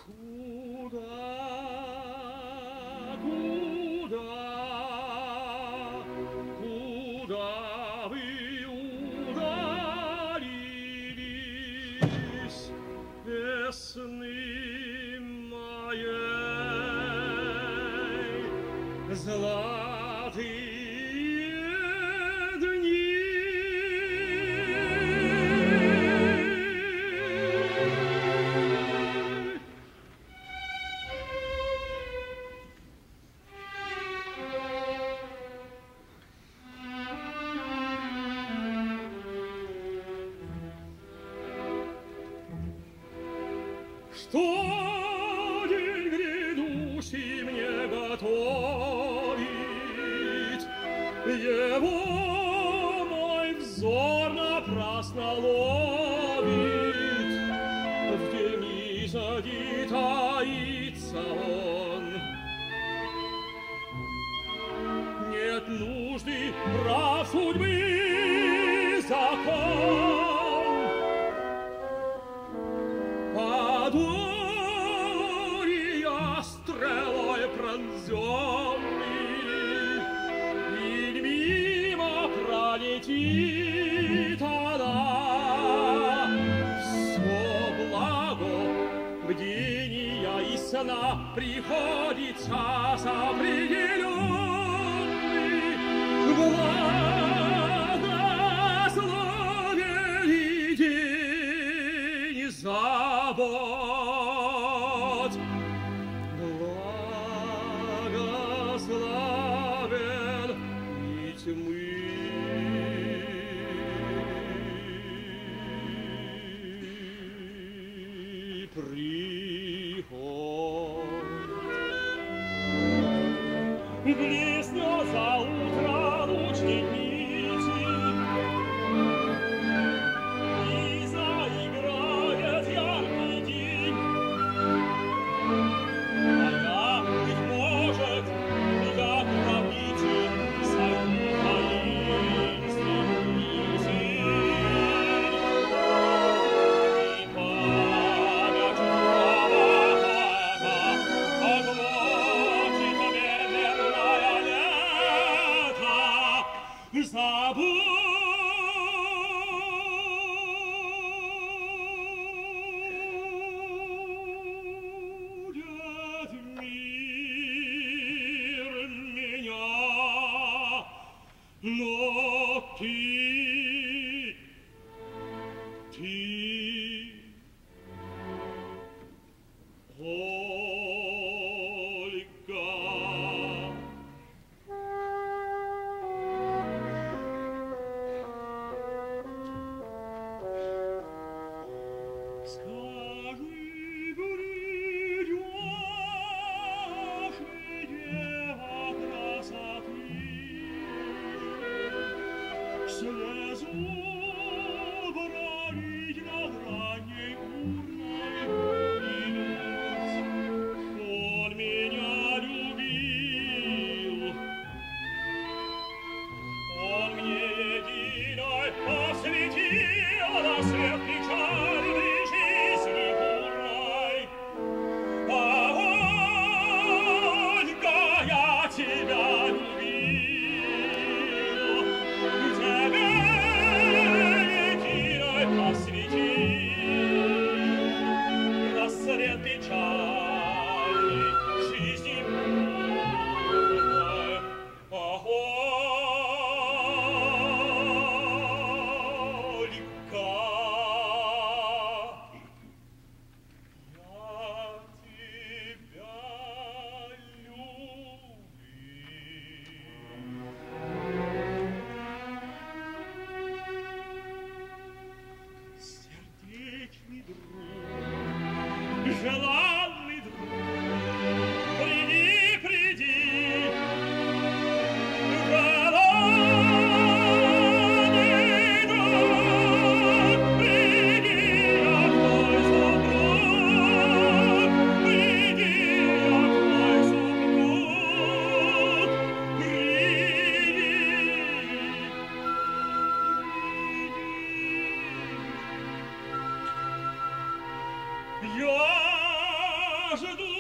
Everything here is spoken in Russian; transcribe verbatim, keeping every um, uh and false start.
Kuda, Kuda, Kuda вы удалились, весны моей, золотые дни. Что день грядущий мне готовит, его мой взор напрасно ловит. В тени садит, таится он. Нет нужды прав судьбы закон. Падури я стрелой пронзенный, и мимо пролетит она. Все благо бдения и сна приходит час определенный. Благословен день забот, благословен и тьмы. Приход блеснет за утро луч деницы, и заиграет яркий день. А я, быть может, как правитель, сойду таинственный день. И память провоката оглотит медленное лето. Забудет мир меня, но ты, ты, Olga. Скажи, придешь ли, дева красоты, слезу бродить над ранней урной и думать, он меня любил, он мне единой посвятил на свет печальный жизни бурной. А, Ольга, я тебя любил, тебе единой посвятил на свет печальный жизни бурной. А, Olga, желанный друг, приди, приди, желанный друг, приди, я твой супруг, приди, я твой супруг, приди. Я je dois